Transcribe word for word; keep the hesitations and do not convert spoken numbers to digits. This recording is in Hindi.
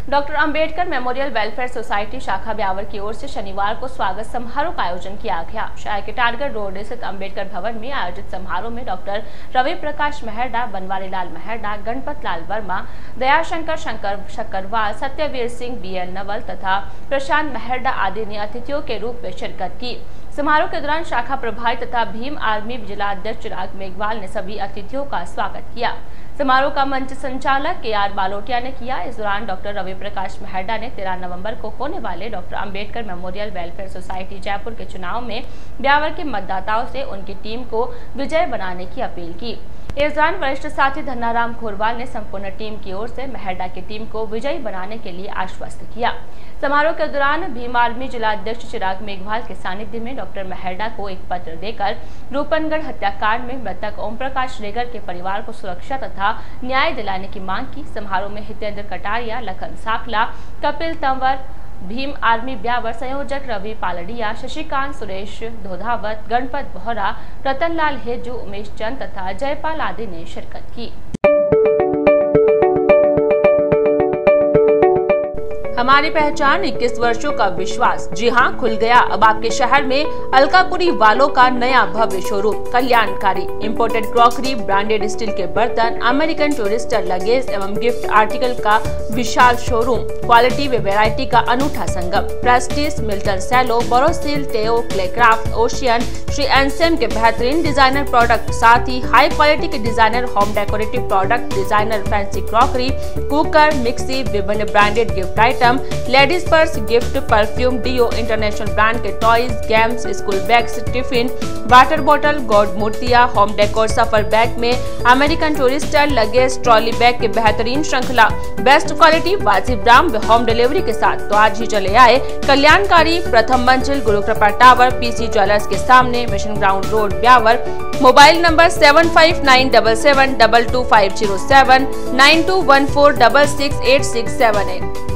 Doctor Ambedkar memorial welfare society शाखा ब्यावर की ओर से शनिवार को स्वागत समारोह का आयोजन किया गया। शहर के टारगेट रोड स्थित अंबेडकर भवन में आयोजित समारोह में doctor Ravi Prakash Meharda, Banwari Lal Meharda, Ganpat Lal Verma, Dayashankar Shankar Shakkarwal, Satyaveer Singh, B L Naval तथा प्रशांत मेहरडा आदि ने अतिथियों के रूप में शिरकत की। समारोह के दौरान शाखा प्रभारी तथा भीम आर्मी जिलाध्यक्ष चिराग मेघवाल ने सभी अतिथियों का स्वागत किया। समारोह का मंच संचालक के आर बालोटिया ने किया। इस दौरान डॉक्टर रवि प्रकाश मेहरडा ने तेरह नवंबर को होने वाले doctor Ambedkar memorial welfare society Jaipur के चुनाव में ब्यावर के मतदाताओं से उनकी टीम को विजय बनाने की अपील की। इस दौरान वरिष्ठ साथी धन्नाराम खोरवाल ने संपूर्ण टीम की ओर से मेहरडा की टीम को विजयी बनाने के लिए आश्वस्त किया। समारोह के दौरान भीम आर्मी जिलाध्यक्ष चिराग मेघवाल के सानिध्य में डॉक्टर मेहरडा को एक पत्र देकर रूपनगढ़ हत्याकांड में मृतक ओम प्रकाश रेगर के परिवार को सुरक्षा तथा न्याय दिलाने की मांग की। समारोह में हितेंद्र कटारिया, लखन साखला, कपिल तंवर, भीम आर्मी ब्यावर संयोजक रवि पालड़िया, शशिकांत, सुरेश धोधावत, गणपत बोहरा, रतनलाल हेजू, उमेश चंद तथा जयपाल आदि ने शिरकत की। हमारी पहचान इक्कीस वर्षों का विश्वास। जी हां, खुल गया अब आपके शहर में अलकापुरी वालों का नया भव्य शोरूम। कल्याणकारी इंपोर्टेड क्रॉकरी, ब्रांडेड स्टील के बर्तन, अमेरिकन टूरिस्टर लगेज एवं गिफ्ट आर्टिकल का विशाल शोरूम। क्वालिटी व वैरायटी का अनूठा संगम। प्रेस्टीज, मिल्टन सेलो, बोरोसिल, टेओ, क्लेक्राफ्ट, ओशियन, श्री एनसेम के बेहतरीन डिजाइनर प्रोडक्ट, साथ ही हाई क्वालिटी के designer home decorative product, designer fancy crockery, cooker, mixie, विभिन्न branded gift item, ladies purse, gift, perfume, deo, international brand के toys, games, school bags, tiffin, water बोतल, गॉड मूर्तियां, होम डेकोर, सफर बैग में American Tourister luggage, trolley bag के बेहतरीन श्रृंखला, बेस्ट क्वालिटी, वाजिब दाम व होम डिलीवरी के साथ। तो आज ही चले आए कल्याणकारी, प्रथम मंजिल, गुरु कृपा टावर, पीसी ज्वेलर्स के सामने, mission ground road, Beawar. Mobile number seven five nine double seven double two five zero seven, nine two one four double six eight six seven eight.